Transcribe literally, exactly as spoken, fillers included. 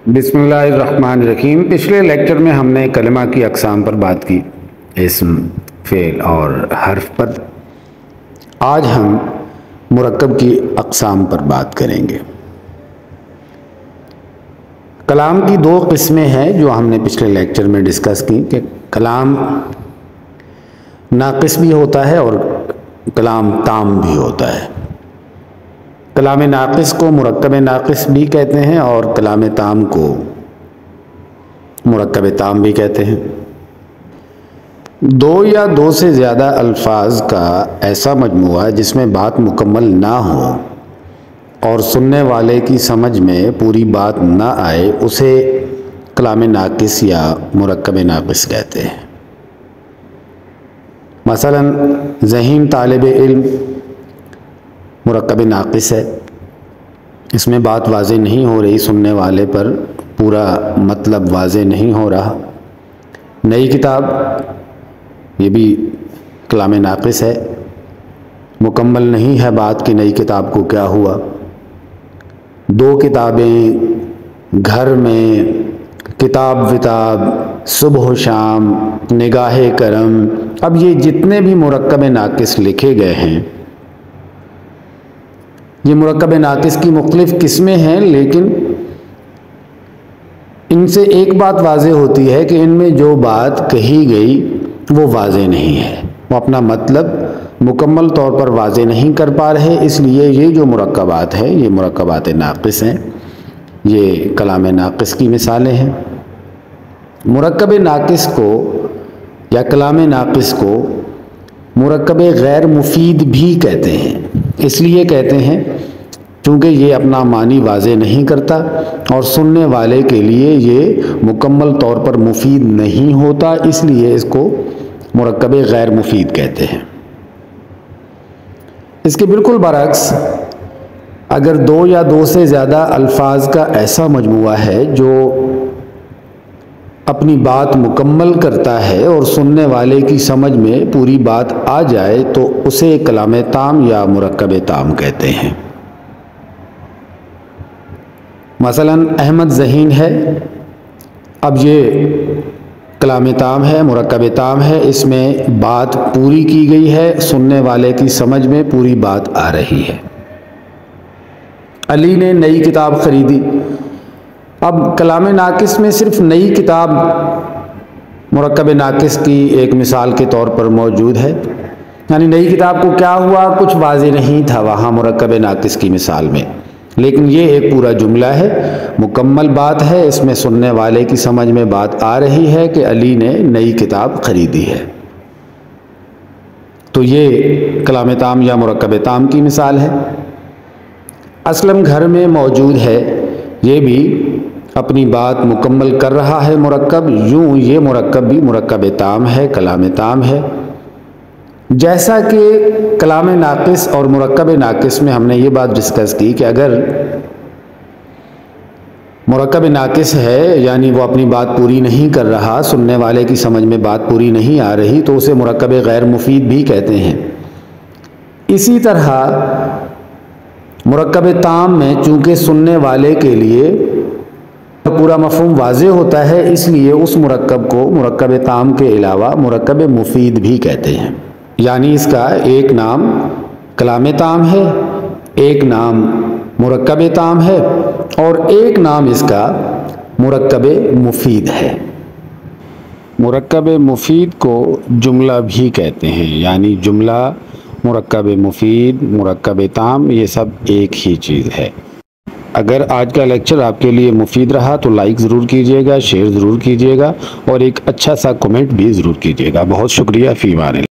बिस्मिल्लाहिर्रहमानिर्रहीम। पिछले लेक्चर में हमने कलिमा की अक़साम पर बात की, इस्म, फ़ेल और हर्फ पर। आज हम मुरक्कब की अक़साम पर बात करेंगे। कलाम की दो किस्में हैं जो हमने पिछले लेक्चर में डिस्कस की कि कलाम नाक़िस भी होता है और कलाम ताम भी होता है। कलाम नाक़िस को मुरक्कब नाक़िस भी कहते हैं और कलाम ताम को मुरक्कब ताम भी कहते हैं। दो या दो से ज़्यादा अल्फाज का ऐसा मजमुआ जिसमें बात मुकम्मल ना हो और सुनने वाले की समझ में पूरी बात ना आए, उसे कलाम नाक़िस या मुरक्कब नाक़िस कहते हैं। मसलन ज़हीन तालिब इल्म मुरक्कब नाक़िस है, इसमें बात वाज़े नहीं हो रही, सुनने वाले पर पूरा मतलब वाज़े नहीं हो रहा। नई किताब, ये भी कलाम नाक़िस है, मुकम्मल नहीं है बात कि नई किताब को क्या हुआ। दो किताबें, घर में, किताब विताब, सुबह शाम, निगाह करम, अब ये जितने भी मुरक्कब नाक़िस लिखे गए हैं, ये मुरक्कब नाक़िस की मुख्तलिफ़ किस्में हैं, लेकिन इनसे एक बात वाज़े होती है कि इनमें जो बात कही गई वो वाज़े नहीं है, वो अपना मतलब मुकम्मल तौर पर वाज़े नहीं कर पा रहे। इसलिए ये जो मुरक्कबात हैं, ये मुरक्कबात नाक़िस हैं, ये कलाम नाक़िस की मिसालें हैं। मुरक्कब नाक़िस को या कलाम नाक़िस को मुरक्कब गैर मुफीद भी कहते हैं। इसलिए कहते हैं क्योंकि ये अपना मानी वाज़े नहीं करता और सुनने वाले के लिए ये मुकम्मल तौर पर मुफीद नहीं होता, इसलिए इसको मुरक्कब गैर मुफीद कहते हैं। इसके बिल्कुल बरअक्स, अगर दो या दो से ज़्यादा अल्फाज का ऐसा मजमुआ है जो अपनी बात मुकम्मल करता है और सुनने वाले की समझ में पूरी बात आ जाए, तो उसे कलाम ताम या मुरक्कब ताम कहते हैं। मसलन अहमद ज़हीन है, अब ये कलाम ताम है, मुरक्कब ताम है, इसमें बात पूरी की गई है, सुनने वाले की समझ में पूरी बात आ रही है। अली ने नई किताब ख़रीदी, अब कलाम नाक़िस में सिर्फ नई किताब मुरक्कब नाक़िस की एक मिसाल के तौर पर मौजूद है, यानी नई किताब को क्या हुआ, कुछ वाज़े नहीं था वहाँ मुरक्कब नाक़िस की मिसाल में, लेकिन ये एक पूरा जुमला है, मुकम्मल बात है, इसमें सुनने वाले की समझ में बात आ रही है कि अली ने नई किताब ख़रीदी है। तो ये कलाम ताम या मुरक्कब ताम की मिसाल है। असलम घर में मौजूद है, ये भी अपनी बात मुकम्मल कर रहा है मुरक्कब, यूँ ये मुरक्कब भी मुरक्कब ताम है, कलाम ताम है। जैसा कि कलाम नाक़िस और मुरक्कब नाक़िस में हमने ये बात डिस्कस की कि अगर मुरक्कब नाक़िस है यानी वो अपनी बात पूरी नहीं कर रहा, सुनने वाले की समझ में बात पूरी नहीं आ रही, तो उसे मुरक्कब गैर मुफीद भी कहते हैं। इसी तरह मुरक्कब ताम में चूँकि सुनने वाले के लिए पूरा मफ़हूम वाज़े होता है, इसलिए उस मुरक्कब को मुरक्कब ताम के अलावा मुरक्कब मुफीद भी कहते हैं। यानी इसका एक नाम कलाम ताम है, एक नाम मुरक्कब ताम है और एक नाम इसका मुरक्कब मुफीद है। मुरक्कब मुफीद को जुमला भी कहते हैं, यानी जुमला, मुरक्कब मुफीद, मुरक्कब ताम, ये सब एक ही चीज़ है। अगर आज का लेक्चर आपके लिए मुफीद रहा तो लाइक ज़रूर कीजिएगा, शेयर ज़रूर कीजिएगा और एक अच्छा सा कमेंट भी ज़रूर कीजिएगा। बहुत शुक्रिया। फ़ी अमान अल्लाह।